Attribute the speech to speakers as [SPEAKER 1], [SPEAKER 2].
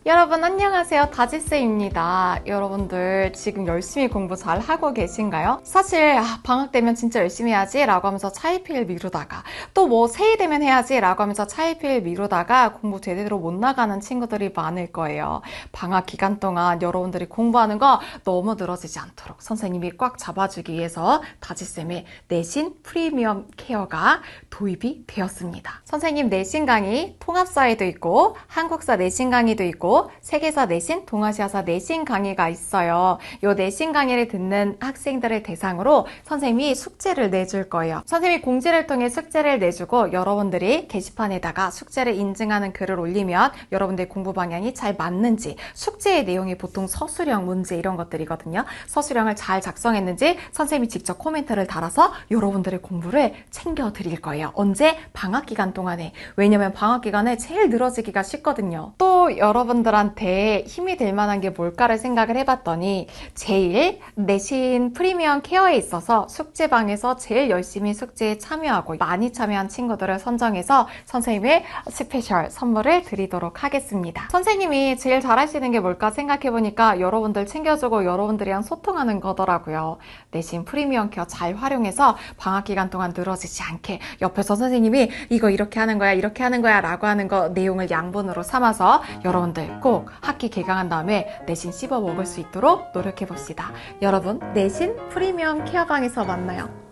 [SPEAKER 1] 여러분 안녕하세요. 다지쌤입니다. 여러분들 지금 열심히 공부 잘 하고 계신가요? 사실 방학 되면 진짜 열심히 해야지 라고 하면서 차일피일 미루다가 또 뭐 새해 되면 해야지 라고 하면서 차일피일 미루다가 공부 제대로 못 나가는 친구들이 많을 거예요. 방학 기간 동안 여러분들이 공부하는 거 너무 늘어지지 않도록 선생님이 꽉 잡아주기 위해서 다지쌤의 내신 프리미엄 케어가 도입이 되었습니다. 선생님 내신 강의 통합사회도 있고 한국사 내신 강의도 있고 세계사 내신, 동아시아사 내신 강의가 있어요. 이 내신 강의를 듣는 학생들을 대상으로 선생님이 숙제를 내줄 거예요. 선생님이 공지를 통해 숙제를 내주고 여러분들이 게시판에다가 숙제를 인증하는 글을 올리면 여러분들의 공부 방향이 잘 맞는지, 숙제의 내용이 보통 서술형 문제 이런 것들이거든요. 서술형을 잘 작성했는지 선생님이 직접 코멘트를 달아서 여러분들의 공부를 챙겨드릴 거예요. 언제? 방학 기간 동안에. 왜냐면 방학 기간에 제일 늘어지기가 쉽거든요. 또 여러분들한테 힘이 될 만한 게 뭘까를 생각을 해봤더니 제일 내신 프리미엄 케어에 있어서 숙제방에서 제일 열심히 숙제에 참여하고 많이 참여한 친구들을 선정해서 선생님의 스페셜 선물을 드리도록 하겠습니다. 선생님이 제일 잘하시는 게 뭘까 생각해보니까 여러분들 챙겨주고 여러분들이랑 소통하는 거더라고요. 내신 프리미엄 케어 잘 활용해서 방학 기간 동안 늘어지지 않게 옆에서 선생님이 이거 이렇게 하는 거야 이렇게 하는 거야 라고 하는 거 내용을 양분으로 삼아서 여러분들 꼭 학기 개강한 다음에 내신 씹어 먹을 수 있도록 노력해 봅시다. 여러분 내신 프리미엄 케어방에서 만나요.